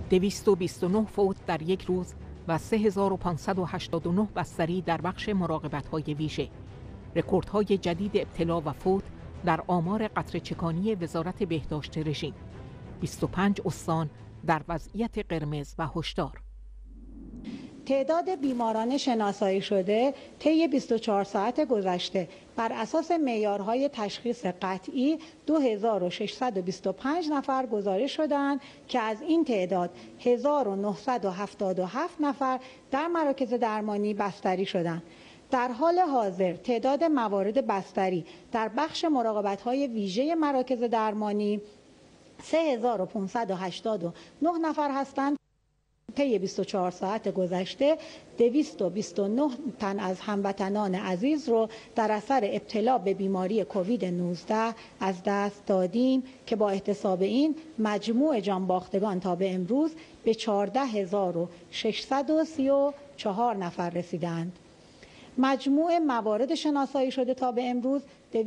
229 فوت در یک روز و 3589 بستری در بخش مراقبت‌های ویژه. رکوردهای جدید ابتلا و فوت در آمار قطره‌چکانی وزارت بهداشت رژیم. 25 استان در وضعیت قرمز و هشدار. تعداد بیماران شناسایی شده طی 24 ساعت گذشته بر اساس معیارهای تشخیص قطعی 2625 نفر گزارش شدند که از این تعداد 1977 نفر در مراکز درمانی بستری شدند. در حال حاضر تعداد موارد بستری در بخش مراقبت‌های ویژه مراکز درمانی 3589 نفر هستند. طی 24 ساعت گذشته 229 تن از هموطنان عزیز رو در اثر ابتلا به بیماری کووید 19 از دست دادیم که با احتساب این مجموع جانباختگان تا به امروز به 14634 نفر رسیدند. مجموع موارد شناسایی شده تا به امروز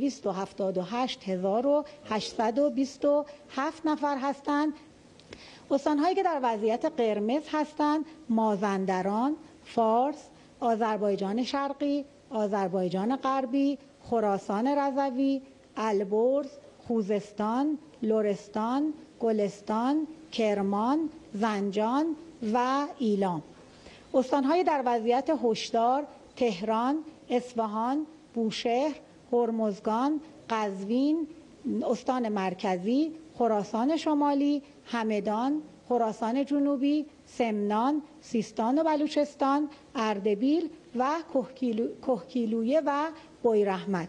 278827 نفر هستند. استان‌هایی که در وضعیت قرمز هستند: مازندران، فارس، آذربایجان شرقی، آذربایجان غربی، خراسان رضوی، البرز، خوزستان، لرستان، گلستان، کرمان، زنجان و ایلام. استان‌هایی در وضعیت هشدار: تهران، اصفهان، بوشهر، هرمزگان، قزوین، استان مرکزی، خراسان شمالی، همدان، خراسان جنوبی، سمنان، سیستان و بلوچستان، اردبیل و کهگیلویه و بویراحمد.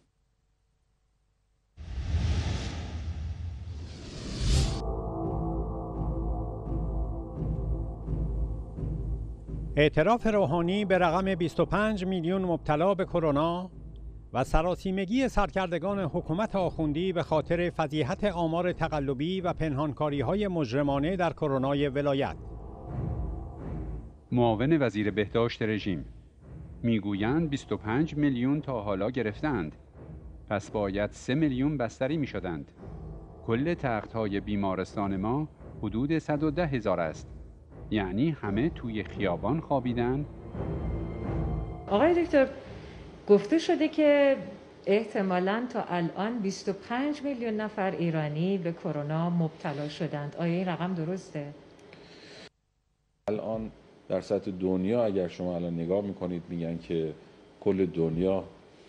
اعتراف روحانی به رقم 25 میلیون مبتلا به کرونا و سراسیمگی سرکردگان حکومت آخوندی به خاطر فضیحت آمار تقلبی و پنهانکاری‌های مجرمانه در کرونای ولایت. معاون وزیر بهداشت رژیم: میگویند 25 میلیون تا حالا گرفتند، پس باید 3 میلیون بستری میشدند. کل تخت‌های بیمارستان ما حدود 110,000 است، یعنی همه توی خیابان خوابیدن. آقای دکتر، گفته شده که احتمالاً تا الان 25 میلیون نفر ایرانی به کرونا مبتلا شدند. آیا این رقم درسته؟ الان در سطح دنیا اگر شما الان نگاه میکنید میگن که کل دنیا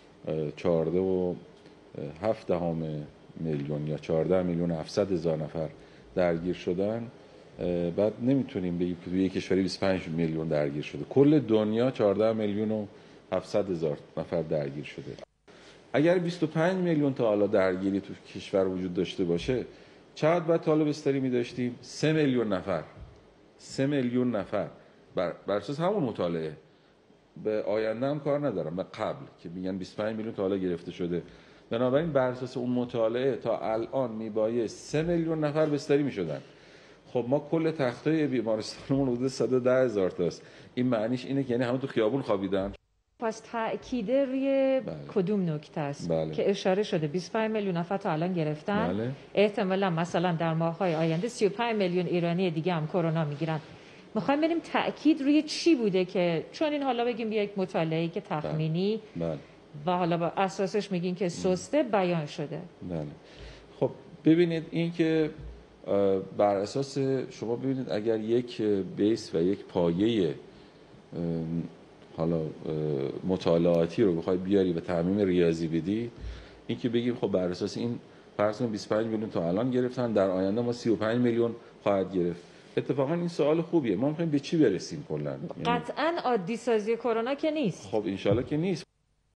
14.7 میلیون یا 14,700,000 نفر درگیر شدن. بعد نمیتونیم بگیم که توی یک کشوری 25 میلیون درگیر شده. کل دنیا 14,700,000 نفر درگیر شده. اگر 25 میلیون تا حالا درگیری تو کشور وجود داشته باشه، چقدر باید طالب بستری می داشتیم؟ 3 میلیون نفر. 3 میلیون نفر بر اساس همون مطالعه. به آینده هم کار ندارم، به قبل که میگن 25 میلیون تا حالا گرفته شده. بنابراین بر اساس اون مطالعه تا الان میبایست 3 میلیون نفر بستری میشدن. خب ما کل تختای بیمارستانمون حدود 110,000 تاست. این معنیش اینه که یعنی همه تو خیابون خوابیدن. پس تأکید روی کدوم نکته است که اشاره شده 25 میلیون نفر تا الان گرفتن؟ احتمالا مثلا در ماه‌های آینده 35 میلیون ایرانی دیگه هم کرونا میگیرن. میخوایم ببینیم تأکید روی چی بوده که چون این حالا بگیم یک مطالعه‌ای که تخمینی و حالا با اساسش میگین که سسته بیان شده. خب ببینید این که بر اساس شما ببینید اگر یک بیس و یک پایه حالا مطالعاتی رو بخوای بیاری و تعمیم ریاضی بدی، این که بگیم خب بر اساس این فرض کن 25 میلیون تا الان گرفتن، در آینده ما 35 میلیون خواهد گرفت. اتفاقا این سوال خوبیه. ما میخوایم به چی برسیم کلا؟ قطعاً عادی سازی کرونا که نیست. خب ان شاءالله که نیست.